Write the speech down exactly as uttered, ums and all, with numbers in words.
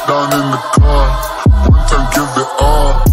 down in the car. One time give it all.